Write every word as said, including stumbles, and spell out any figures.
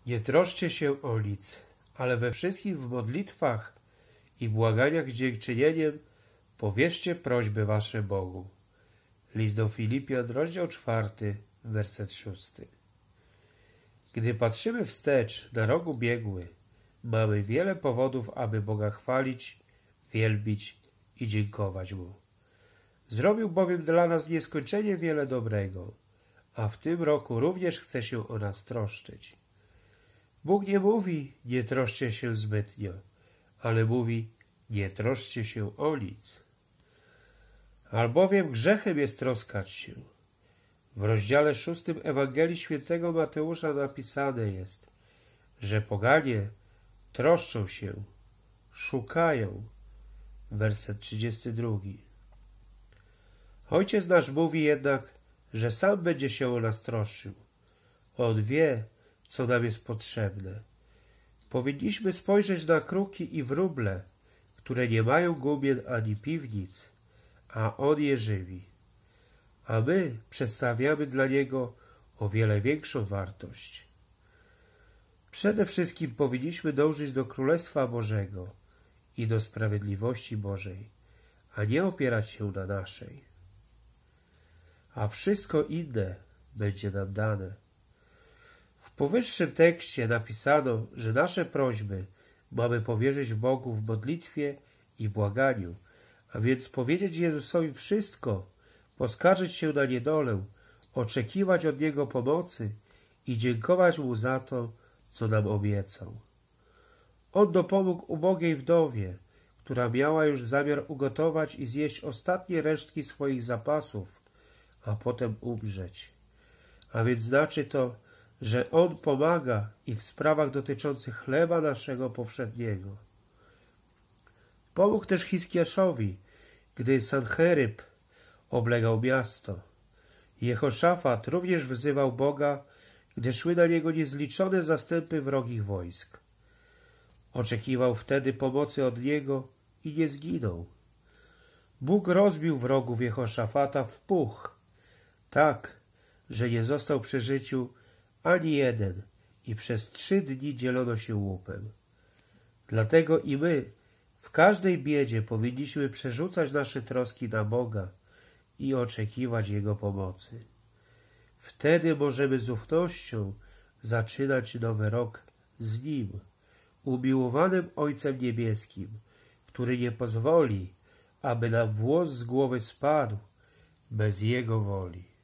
Nie troszcie się o nic, ale we wszystkich w modlitwach i błaganiach z dziękczynieniem powierzcie prośby wasze Bogu. List do Filipian, rozdział czwarty, werset szósty. Gdy patrzymy wstecz na rok ubiegły, mamy wiele powodów, aby Boga chwalić, wielbić i dziękować Mu. Zrobił bowiem dla nas nieskończenie wiele dobrego, a w tym roku również chce się o nas troszczyć. Bóg nie mówi, nie troszcie się zbytnio, ale mówi, nie troszcie się o nic. Albowiem grzechem jest troskać się. W rozdziale szóstym Ewangelii Świętego Mateusza napisane jest, że poganie troszczą się, szukają. Werset trzydziesty drugi. Ojciec nasz mówi jednak, że sam będzie się o nas troszczył. On wie, co nam jest potrzebne. Powinniśmy spojrzeć na kruki i wróble, które nie mają gumien ani piwnic, a On je żywi. A my przedstawiamy dla Niego o wiele większą wartość. Przede wszystkim powinniśmy dążyć do Królestwa Bożego i do sprawiedliwości Bożej, a nie opierać się na naszej. A wszystko inne będzie nam dane. W powyższym tekście napisano, że nasze prośby mamy powierzyć Bogu w modlitwie i błaganiu, a więc powiedzieć Jezusowi wszystko, poskarżyć się na niedolę, oczekiwać od Niego pomocy i dziękować Mu za to, co nam obiecał. On dopomógł ubogiej wdowie, która miała już zamiar ugotować i zjeść ostatnie resztki swoich zapasów, a potem umrzeć. A więc znaczy to, że On pomaga i w sprawach dotyczących chleba naszego powszedniego. Pomógł też Hiskiaszowi, gdy Sancheryb oblegał miasto. Jehoszafat również wzywał Boga, gdy szły na niego niezliczone zastępy wrogich wojsk. Oczekiwał wtedy pomocy od Niego i nie zginął. Bóg rozbił wrogów Jehoszafata w puch, tak, że nie został przy życiu ani jeden i przez trzy dni dzielono się łupem. Dlatego i my w każdej biedzie powinniśmy przerzucać nasze troski na Boga i oczekiwać Jego pomocy. Wtedy możemy z ufnością zaczynać nowy rok z Nim, umiłowanym Ojcem Niebieskim, który nie pozwoli, aby nam włos z głowy spadł bez Jego woli.